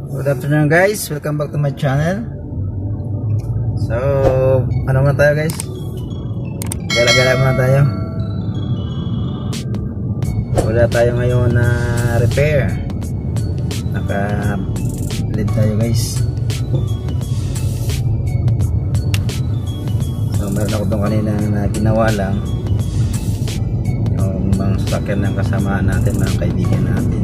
Good afternoon guys, welcome back to my channel. So, ano muna tayo guys? Gala-gala muna tayo. Wala tayo ngayon na repair. Naka-lead tayo guys. So, meron ako doon kanina na ginawa lang. Yung mga sasakyan ng kasamaan natin, mga kaibigan natin.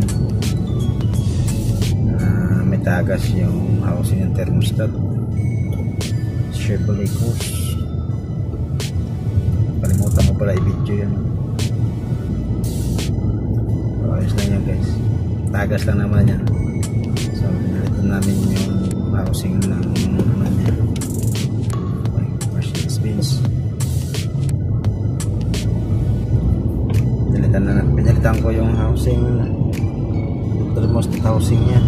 May tagas yung housing ng thermostat. Chevrolet Cruze. Kalimutan mo pala i-video yun. Ayos lang yan guys. Tagas lang naman yan. So pinalitan namin yung housing ng ano niya, Mercedes-Benz. Pinalitan ko yung housing, thermostat housing niya.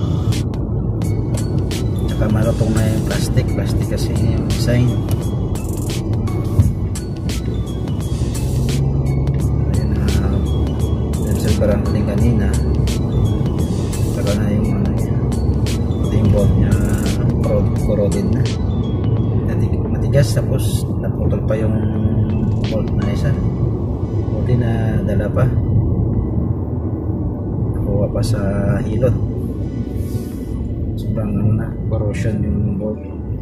Saka marutong na yung plastic kasi yung design. Ayan na yung silverang huling kanina. Saka na yung ano yan, yung bolt nya corroded na, matigas. Tapos naputol pa yung bolt na isa, buti na dala pa, nakuha pa sa hilot. Sobrang ano na, corrosion yung bolt.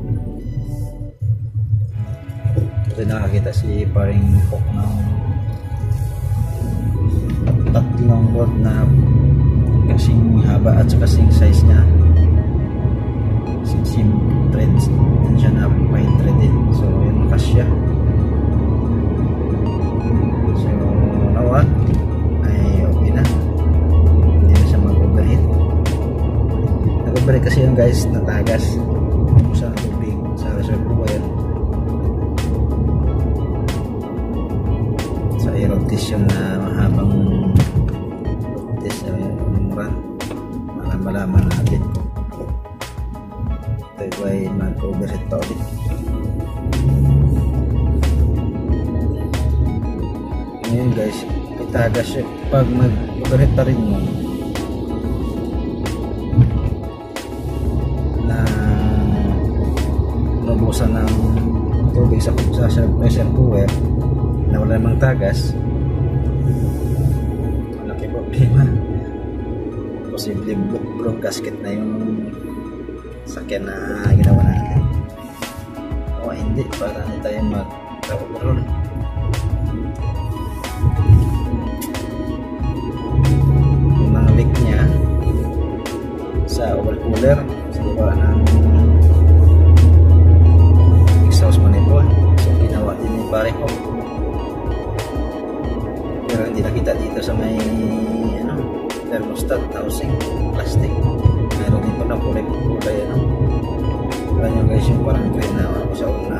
Kasi nakakita si paring hook ng tatlong bolt na kasing haba at kasing size nya, sim threads din siya na may thread din. So yun kasya. So nawa ay okay na, hindi na siya mag-overheat. Nag-overheat kasi yung guys, natagas sa tubig sa reservoir sa erotation na mahabang test yung run, para malaman natin kung ito ay mag-overheat pa ulit. Ngayon guys, itagas siya. Pag mag-overheat pa rin mo na nabusan ng tubig sa reservoir na wala namang tagas, malaki problema. Posible blown gasket na yung sakyan na ginawa natin. O hindi, para hindi tayo mag-overroll. Yung mga leak nya sa oil cooler, sa baba ng exhaust manifold. So ginawa din ni pareho, pero hindi nakita dito sa may ano, thermostat housing plastic. Meron din pa na kulay ano. Wala nyo guys yung parang green na ako sa una.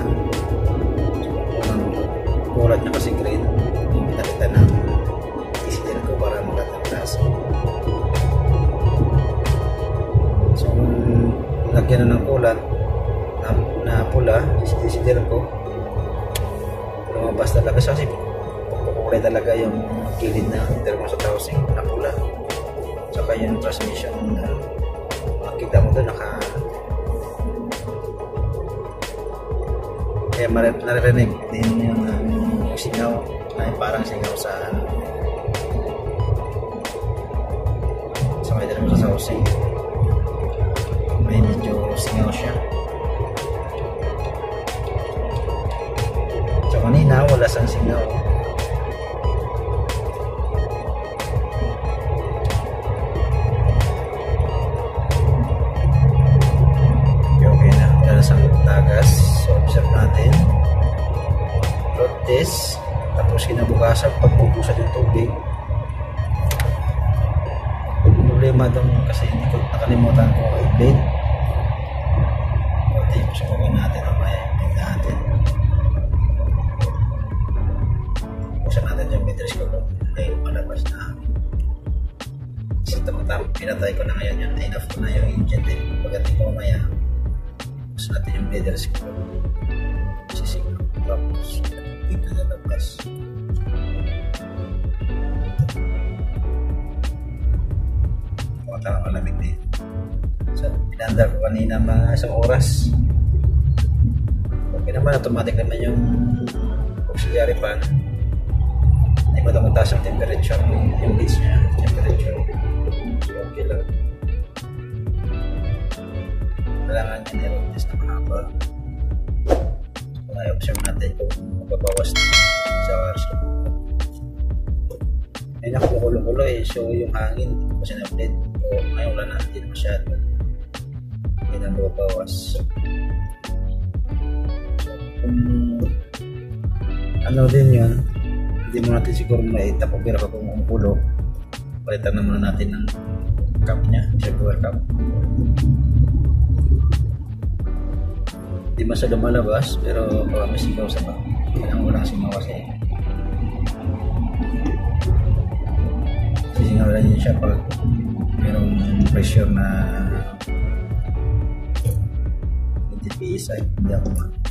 Kulat nya kasi green. Yung pinalitan ng isidin ko para magandang klase. So lagyan na ng kulat na pula, isidin ko, lumabas talaga siya kasi kulay talaga yung kilid na thermostat housing na pula. Saka yung transmission na makita mo doon kaya naririnig din yung singaw na parang singaw sa may thermostat sa housing. May medyo singaw siya. So kanina wala sang singaw. Tagas. So observe natin, load test, tapos kinabukasan pagbubusan yung tubig. Problema doon kasi hindi ko nakalimutan ko i-blade. Pati subukan natin mamaya, i-blade natin. Busan natin yung batteries ko ay malabas na. Kasi pinatay ko na ngayon yun, enough ko na yung engine din. Pagdating ko mamaya, gusto natin yung bleeders ko, sisigaw, tapos bigla na labas. Baka malamig din. So, pinanda ko kanina mga isang oras. Okay naman, automatic naman yung auxiliary fan. Hindi mo ito mataas ang temperature, yung base niya, temperature. So, okay lang. Kailangan niya nirong test na mahaba. So, kung i-observe natin kung mababawas na sa oras. Ay nakukulo-kulo eh, so yung hangin hindi ko sinablit. So, ngayon wala na, hindi na masyado. Hindi na mababawas. So, kung ano din yun, hindi mo natin siguro maitapopira ka kung umukulo. Palitan na muna natin ng cup nya, reservoir cup. Hindi masyado malabas, pero baka may sigaw sa ba. Kailangan walang singaw kasi. Sisingaw lang yun siya pag mayroong pressure na hindi PSI, hindi ako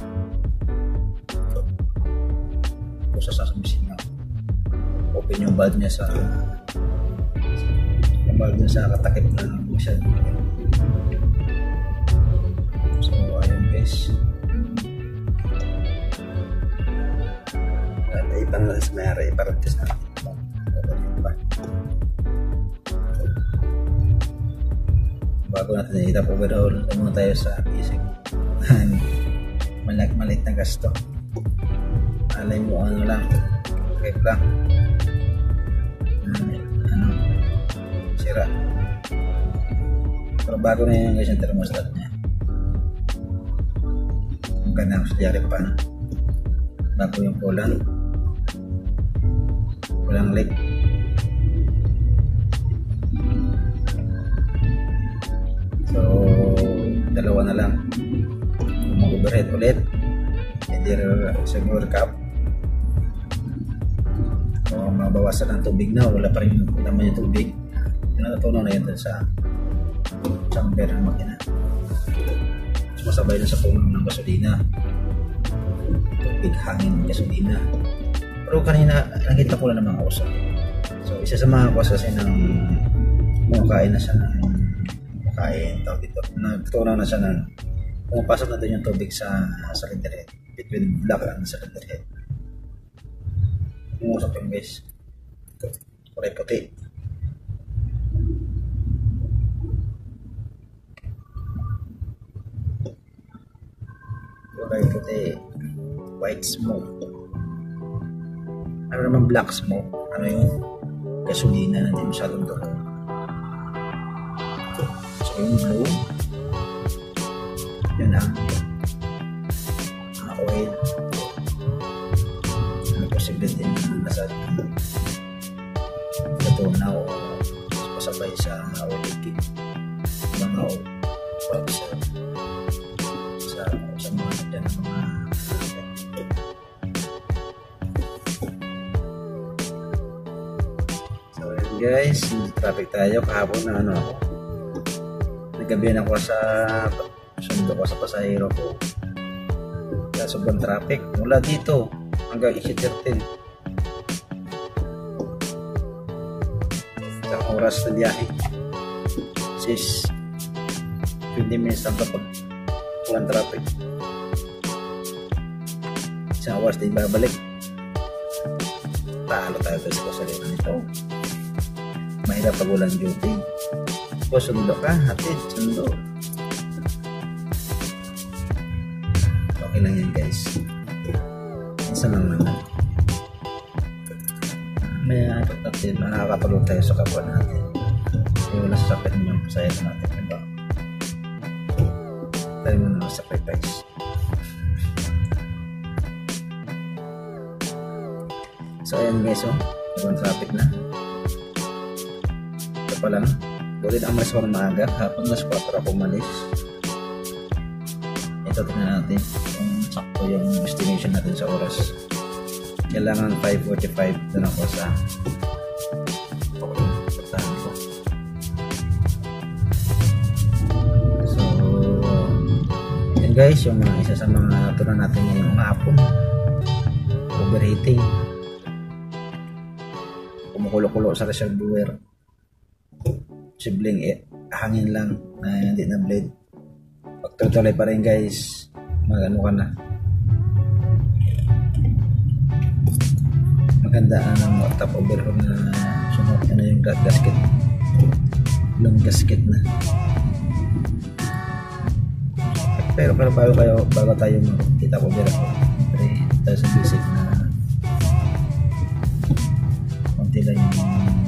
sa sasabihin open yung valve niya sa katakip na masyad. So ayun guys, ibang na sa mayari iparantis natin bago natin itapo overall muna tayo sa isip. Malit na gasto. Alay mo ano lang, trip lang, ano, sira. Pero bago na yun guys yung thermostat nya. Ang ganda sa diary pan, bago yung kulang leak. So dalawa na lang, kung mag-overhead ulit hindi reservoir cap. So, mabawasan ng tubig na, wala pa rin naman yung tubig. Natutunan na yun sa chamber ng makina. So, masabay na sa puno ng gasolina. Tubig, hangin, gasolina. Pero kanina, nakita ko lang ng mga kausap. So, isa sa mga kausap kasi ng mukhain na siya ng mukhain, tawag dito. Natutunan na siya ng pumapasok na doon yung tubig sa cylinder head. Between black and cylinder head. Umusap yung guys, kulay puti. Kulay puti, white smoke. Ano naman black smoke? Ano yung gasolina na hindi masyadong doon. So yung blue, yun ang oil. Posibility na nasa tunaw o pasabay sa oil leaking, mga oil sa mga dyan mga so yun guys, traffic tayo kahapon na ano ako naggabihan ako sa sundo ko sa pasahero ko kaya sobrang traffic mula dito hanggang exit 13. Isang oras na biyahe. 20 minutes lang kapag walang traffic. Isang oras din babalik. Talo tayo sa kasalina nito. Mahirap pag walang duty. O sundo ka, hatid, sundo. Okay lang yan guys. Isa lang naman. May natin, nakakatulong tayo sa kapwa natin. Kaya wala sasakit yung pasayag natin. Diba? Tayo mo na sacrifice. So ayan guys, ibang traffic na. Ito pa lang. Buti na mas parang maaga. Hapon mas 4 ako umalis. Ito tingnan natin kung sakto yung destination natin sa oras. Kailangan 5:45 doon ako sa puntahan ko. So yan guys, yung mga isa sa mga natunan natin ngayong hapon, overheating, kumukulo-kulo sa reservoir, sibling hangin lang na hindi na blade. Pag tuloy pa rin guys, magano ka na. Maganda ang top overhaul na sunod na yung gasket. Long gasket na. Pero bago tayo makita ko dito ako, tayo sa basic na konti lang yung